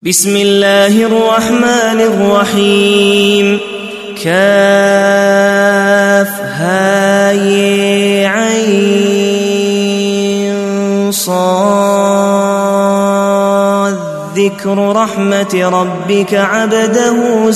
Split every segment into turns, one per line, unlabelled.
بسم الله الرحمن الرحيم كافها صاد ذكر رحمة ربك عبده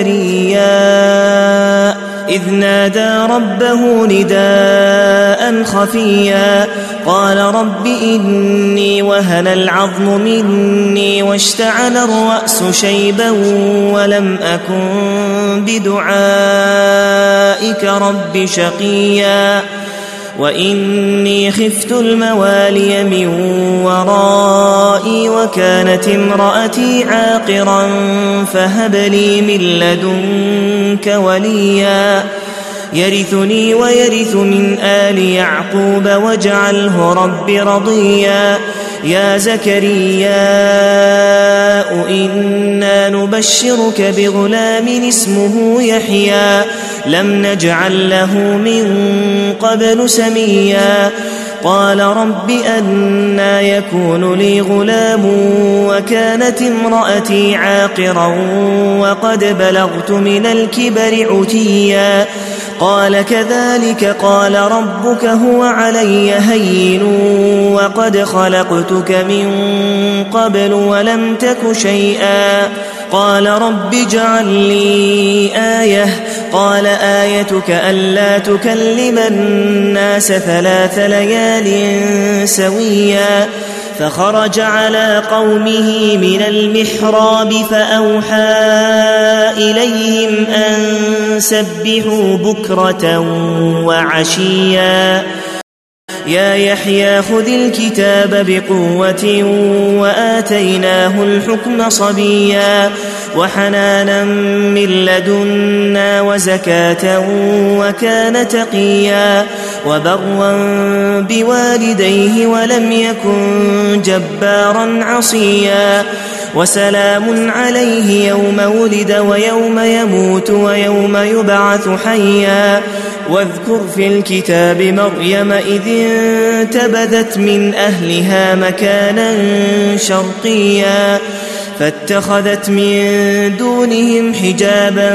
زكريا إذ نادى ربه نداء خفيا قال رب إني وهن العظم مني واشتعل الرأس شيبا ولم أكن بدعائك رب شقيا وإني خفت الموالي من ورائي وكانت امرأتي عاقرا فهب لي من لدنك وليا يرثني ويرث من آل يعقوب واجعله رب رضيا يا زكريا إنا نبشرك بغلام اسمه يحيى لم نجعل له من قبل سميا قال رب أنى يكون لي غلام وكانت امرأتي عاقرا وقد بلغت من الكبر عتيا قال كذلك قال ربك هو علي هين وقد خلقتك من قبل ولم تك شيئا قال رب اجعل لي آية قال آيتك ألا تكلم الناس 3 ليال سويا فخرج على قومه من المحراب فأوحى إليهم أن سبحوا بكرة وعشيا يا يحيى خذ الكتاب بقوة وآتيناه الحكم صبيا وحنانا من لدنا وزكاة وكان تقيا وبرا بوالديه ولم يكن جبارا عصيا وسلام عليه يوم ولد ويوم يموت ويوم يبعث حيا واذكر في الكتاب مريم إذ انتبذت من أهلها مكانا شرقيا فاتخذت من دونهم حجابا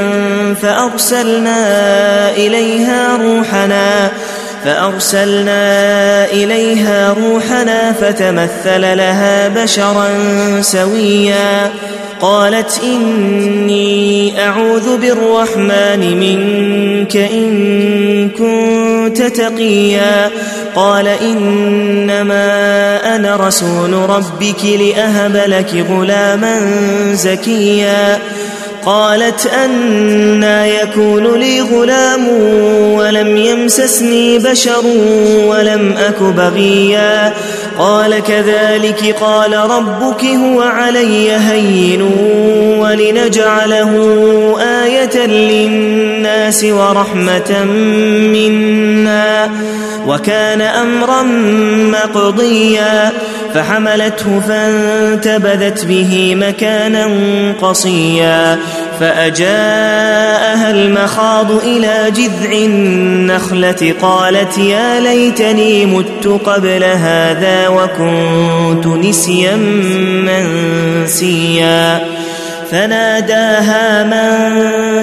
فأرسلنا إليها روحنا فتمثل لها بشرا سويا قالت إني أعوذ بالرحمن منك إن كنت تقيا قال إنما أنا رسول ربك لأهب لك غلاما زكيا قالت أنى يكون لي غلام ولم يمسسني بشر ولم أك بغيا قال كذلك قال ربك هو علي هين ولنجعله آية للناس ورحمة منا وكان أمرا مقضيا فحملته فانتبذت به مكانا قصيا فأجاءها المخاض إلى جذع النخلة قالت يا ليتني مت قبل هذا وكنت نسيا منسيا فناداها من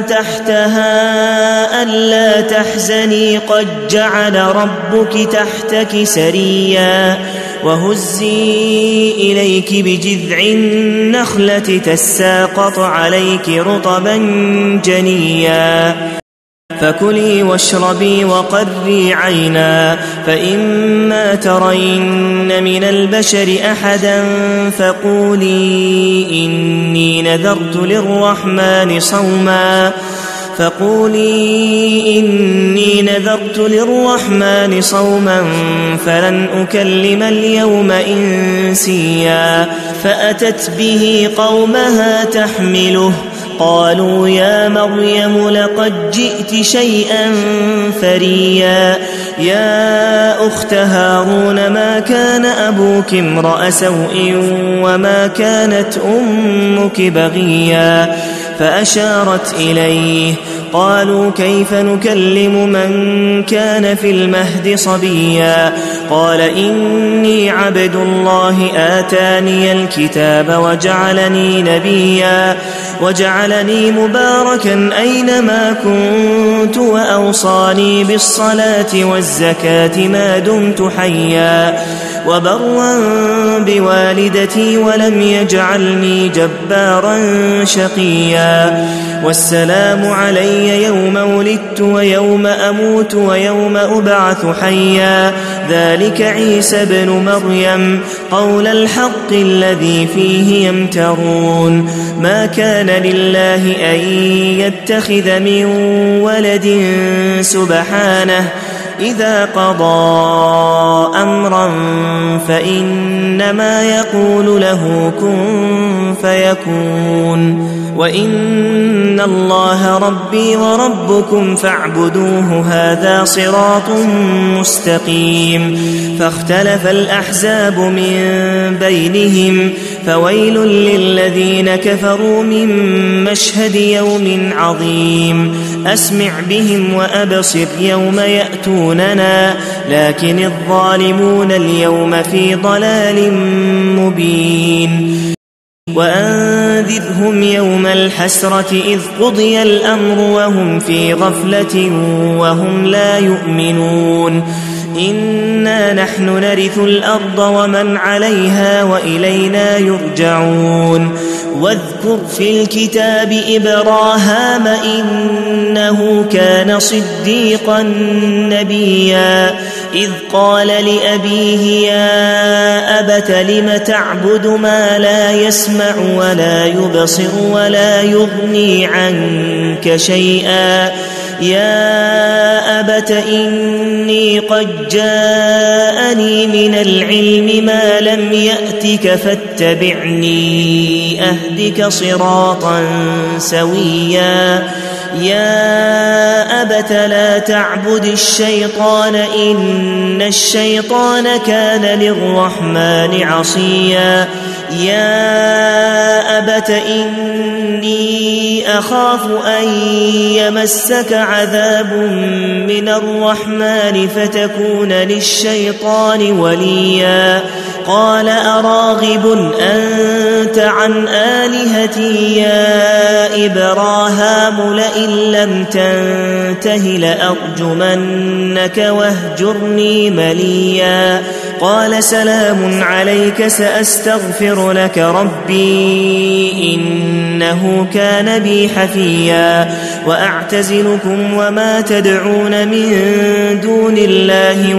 تحتها ألا تحزني قد جعل ربك تحتك سريا وهزي إليك بجذع النخلة تساقط عليك رطبا جنيا فكلي واشربي وقري عينا فإما ترين من البشر أحدا فقولي إني نذرت للرحمن صوما فلن أكلم اليوم إنسيا فأتت به قومها تحمله قالوا يا مريم لقد جئت شيئا فريا يا أخت هارون ما كان أبوك امرأ سوء وما كانت أمك بغيا فأشارت إليه. قالوا كيف نكلم من كان في المهد صبيا قال إني عبد الله آتاني الكتاب وجعلني نبيا وجعلني مباركا أينما كنت وأوصاني بالصلاة والزكاة ما دمت حيا وبرا بوالدتي ولم يجعلني جبارا شقيا والسلام علي يوم ولدت ويوم أموت ويوم أبعث حيا ذلك عيسى بن مريم قول الحق الذي فيه يمترون ما كان لله أن يتخذ من ولد سبحانه إذا قضى أمرا فإنما يقول له كن فيكون وإن الله ربي وربكم فاعبدوه هذا صراط مستقيم فاختلف الأحزاب من بينهم فويل للذين كفروا من مشهد يوم عظيم أسمع بهم وأبصر يوم يأتوننا لكن الظالمون اليوم في ضلال مبين وأنذرهم يوم الحسرة إذ قضي الأمر وهم في غفلة وهم لا يؤمنون إنا نحن نرث الأرض ومن عليها وإلينا يرجعون واذكر في الكتاب إبراهام إنه كان صديقا نبيا إذ قال لأبيه يا أبت لم تعبد ما لا يسمع ولا يبصر ولا يغني عنك شيئا يا أبت إني قد جاءني من العلم ما لم يأتك فاتبعني أهدك صراطا سويا يا أبت لا تعبد الشيطان إن الشيطان كان للرحمن عصيا يا أبت إني أخاف أن يمسك عذاب من الرحمن فتكون للشيطان وليا قال أراغب أنت عن آلهتي يا إبراهام لئن لم تنته لأرجمنك واهجرني مليا قال سلام عليك سأستغفر لك ربي إنه كان بي حفيا وأعتزلكم وما تدعون من دون الله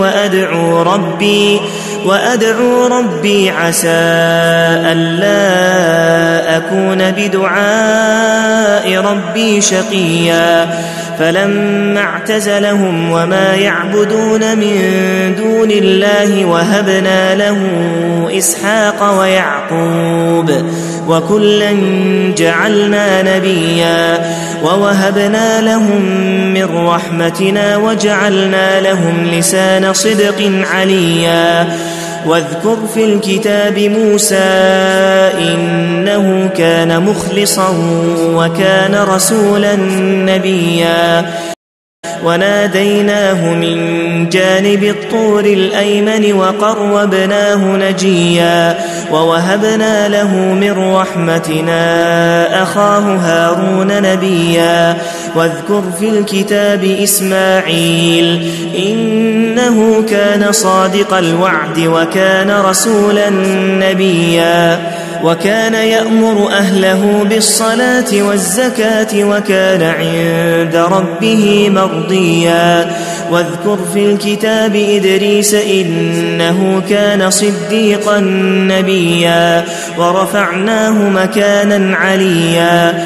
وأدعو ربي عسى ألا أكون بدعاء ربي شقيا فلما اعتزلهم وما يعبدون من دون الله وهبنا له إسحاق ويعقوب وكلا جعلنا نبيا ووهبنا لهم من رحمتنا وجعلنا لهم لسان صدق عليا واذكر في الكتاب موسى إنه كان مخلصا وكان رسولا نبيا وناديناه من جانب الطور الأيمن وقربناه نجيا ووهبنا له من رحمتنا أخاه هارون نبيا واذكر في الكتاب إسماعيل إنه كان صادق الوعد وكان رسولا نبيا وكان يأمر أهله بالصلاة والزكاة وكان عند ربه مرضيا واذكر في الكتاب إدريس إنه كان صديقا نبيا ورفعناه مكانا عليا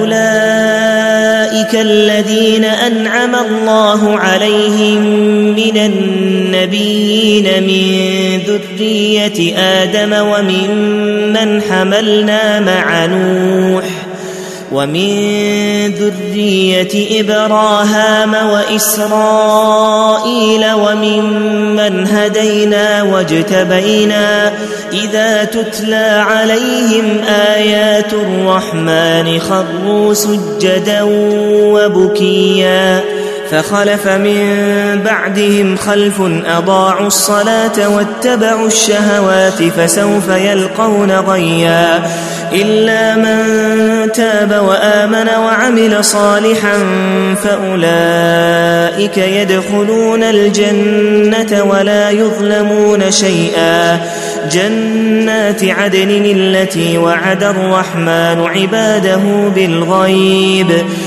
أولئك الذين أنعم الله عليهم من النبيين من ذرية آدم وممن حملنا مع نوح ومن ذرية إبراهام وإسرائيل وممن هدينا واجتبينا إذا تتلى عليهم آيات الرحمن خروا سجدا وبكيا فخلف من بعدهم خلف أضاعوا الصلاة واتبعوا الشهوات فسوف يلقون غيا إلا من تاب وآمن وعمل صالحا فأولئك يدخلون الجنة ولا يظلمون شيئا جنات عدن التي وعد الرحمن عباده بالغيب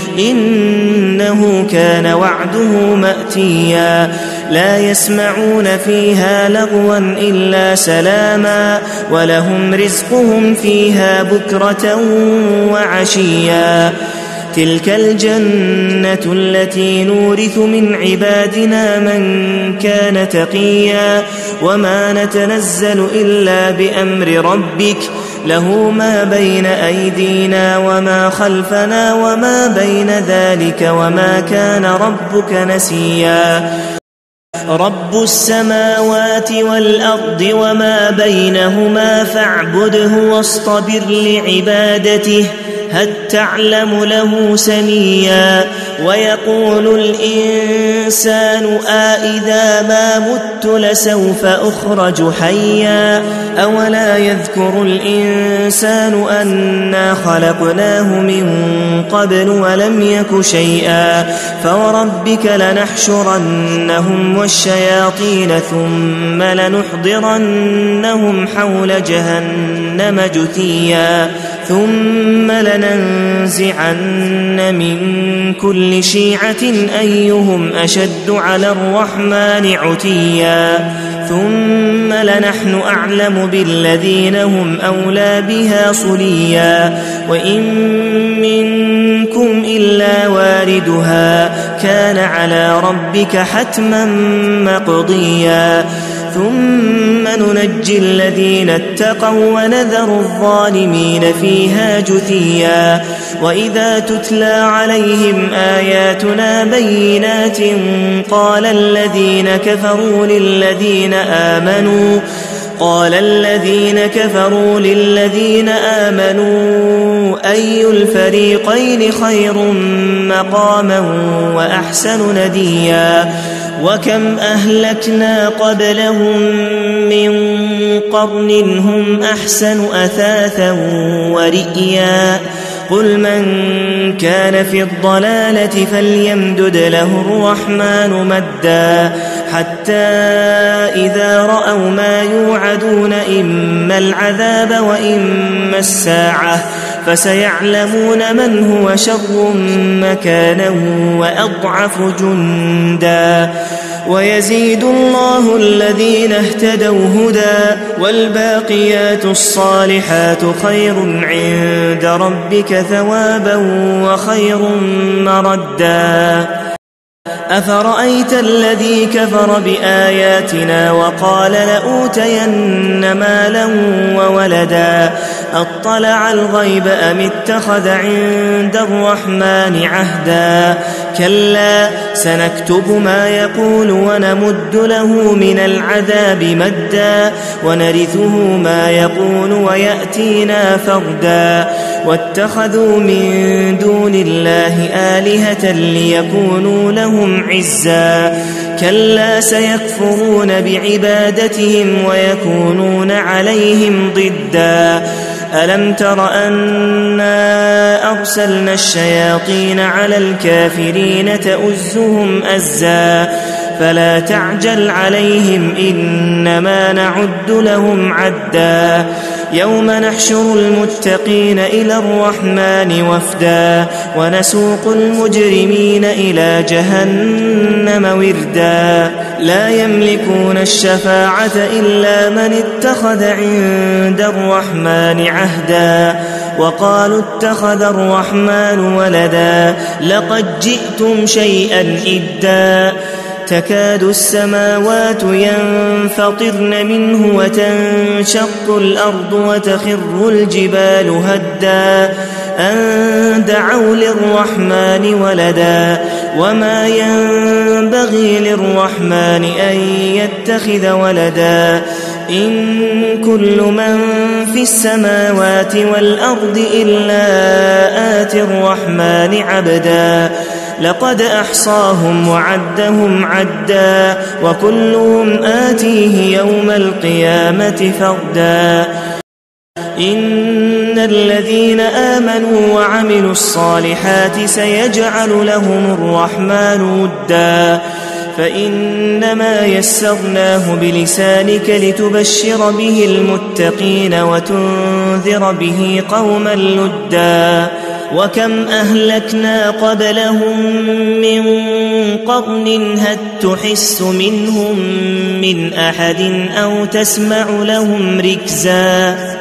إنه كان وعده مأتيا لا يسمعون فيها لغوا إلا سلاما ولهم رزقهم فيها بكرة وعشيا تلك الجنة التي نورث من عبادنا من كان تقيا وما نتنزل إلا بأمر ربك له ما بين أيدينا وما خلفنا وما بين ذلك وما كان ربك نسيا رب السماوات والأرض وما بينهما فاعبده واصطبر لعبادته هل تعلم له سميا ويقول الإنسان أإذا ما مت لسوف أخرج حيا أولا يذكر الإنسان أنا خلقناه من قبل ولم يك شيئا فوربك لنحشرنهم والشياطين ثم لنحضرنهم حول جهنم جثيا ثم لننزعن من كل شيعة أيهم أشد على الرحمن عتيا ثم لنحن أعلم بالذين هم أولى بها صليا وإن منكم إلا واردها كان على ربك حتما مقضيا ثم ننجي الذين اتقوا ونذر الظالمين فيها جثيا وإذا تتلى عليهم آياتنا بينات قال الذين كفروا للذين آمنوا أي الفريقين خير مقاما وأحسن نديا وكم أهلكنا قبلهم من قرن هم أحسن أثاثا ورئيا قل من كان في الضلالة فليمدد له الرحمن مدا حتى إذا رأوا ما يوعدون إما العذاب وإما الساعة فسيعلمون من هو شر مكانا وأضعف جندا ويزيد الله الذين اهتدوا هدى والباقيات الصالحات خير عند ربك ثوابا وخير مردا أفرأيت الذي كفر بآياتنا وقال لأوتين مالا وولدا أطلع الغيب أم اتخذ عند الرحمن عهدا كلا سنكتب ما يقول ونمد له من العذاب مدا ونرثه ما يقول ويأتينا فردا واتخذوا من دون الله آلهة ليكونوا لهم عزا كلا سيكفرون بعبادتهم ويكونون عليهم ضدا ألم تر أنا أرسلنا الشياطين على الكافرين تؤزهم أزا فلا تعجل عليهم إنما نعد لهم عدا يوم نحشر المتقين إلى الرحمن وفدا ونسوق المجرمين إلى جهنم وردا لا يملكون الشفاعة إلا من اتخذ عند الرحمن عهدا وقالوا اتخذ الرحمن ولدا لقد جئتم شيئا إدا تكاد السماوات ينفطرن منه وتنشق الأرض وتخر الجبال هدا أن دعوا للرحمن ولدا وما ينبغي للرحمن أن يتخذ ولدا إن كل من في السماوات والأرض إلا آتي الرحمن عبدا لقد أحصاهم وعدهم عدا وكلهم آتيه يوم القيامة فردا إن الذين آمنوا وعملوا الصالحات سيجعل لهم الرحمن ودا فإنما يسرناه بلسانك لتبشر به المتقين وتنذر به قوما لدا وكم أهلكنا قبلهم من قرن هل تحس منهم من أحد أو تسمع لهم ركزا